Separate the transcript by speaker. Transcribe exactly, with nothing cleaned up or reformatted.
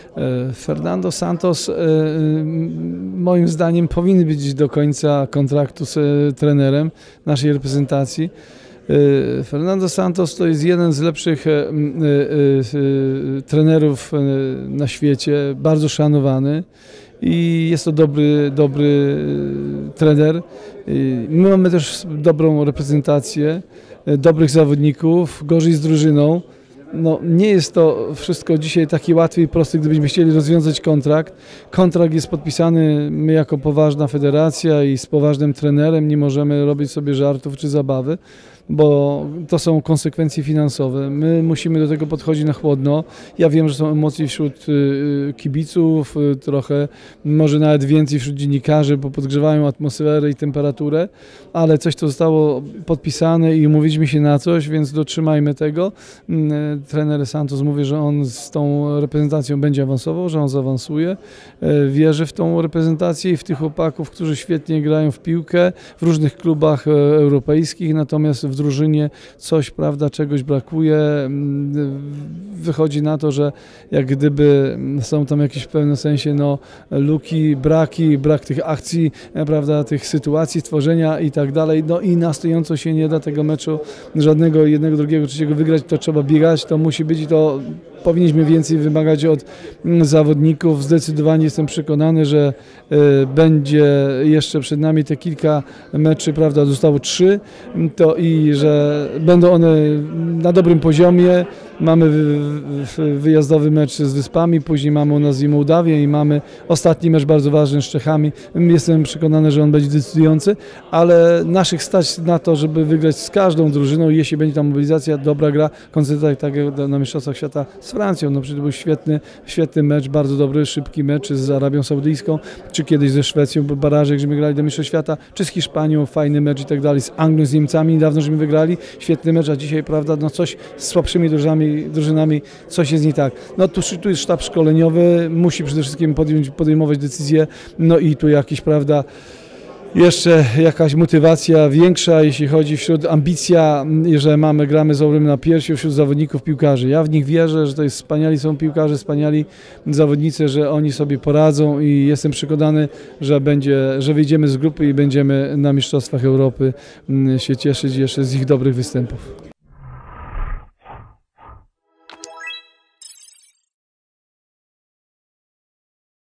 Speaker 1: Fernando Santos moim zdaniem powinien być do końca kontraktu z trenerem naszej reprezentacji. Fernando Santos to jest jeden z lepszych trenerów na świecie, bardzo szanowany i jest to dobry, dobry trener. My mamy też dobrą reprezentację, dobrych zawodników, gorzej z drużyną. No, nie jest to wszystko dzisiaj takie łatwe i proste, gdybyśmy chcieli rozwiązać kontrakt. Kontrakt jest podpisany, my jako poważna federacja i z poważnym trenerem nie możemy robić sobie żartów czy zabawy, bo to są konsekwencje finansowe. My musimy do tego podchodzić na chłodno. Ja wiem, że są emocje wśród kibiców, trochę, może nawet więcej wśród dziennikarzy, bo podgrzewają atmosferę i temperaturę, ale coś to zostało podpisane i umówiliśmy się na coś, więc dotrzymajmy tego. Trener Santos mówi, że on z tą reprezentacją będzie awansował, że on zaawansuje. Wierzę w tą reprezentację i w tych chłopaków, którzy świetnie grają w piłkę w różnych klubach europejskich, natomiast w drużynie coś, prawda, czegoś brakuje. Wychodzi na to, że jak gdyby są tam jakieś w pewnym sensie no, luki, braki, brak tych akcji, prawda, tych sytuacji, tworzenia i tak dalej. No i na stojąco się nie da tego meczu żadnego, jednego, drugiego, trzeciego wygrać, to trzeba biegać, to musi być i to powinniśmy więcej wymagać od zawodników. Zdecydowanie jestem przekonany, że y, będzie jeszcze przed nami te kilka meczy, prawda, zostało trzy, to i że będą one na dobrym poziomie. Mamy wyjazdowy mecz z Wyspami, później mamy u nas i Mołdawię i mamy ostatni mecz bardzo ważny z Czechami. Jestem przekonany, że on będzie decydujący, ale naszych stać na to, żeby wygrać z każdą drużyną, jeśli będzie ta mobilizacja, dobra gra, koncentracja tak jak na Mistrzostwach Świata z Francją. No przecież to był świetny, świetny mecz, bardzo dobry, szybki mecz z Arabią Saudyjską, czy kiedyś ze Szwecją, baraże, żeśmy grali do Mistrzostw Świata, czy z Hiszpanią, fajny mecz i tak dalej, z Anglią, z Niemcami, niedawno żeśmy wygrali, świetny mecz, a dzisiaj, prawda, no coś z słabszymi drużynami drużynami, coś jest nie tak. No tu, tu jest sztab szkoleniowy, musi przede wszystkim podjąć, podejmować decyzje, no i tu jakiś, prawda, jeszcze jakaś motywacja większa, jeśli chodzi wśród ambicja, że mamy, gramy z obrym na piersi wśród zawodników piłkarzy. Ja w nich wierzę, że to jest wspaniali są piłkarze, wspaniali zawodnicy, że oni sobie poradzą i jestem przekonany, że będzie, że wyjdziemy z grupy i będziemy na Mistrzostwach Europy się cieszyć jeszcze z ich dobrych występów.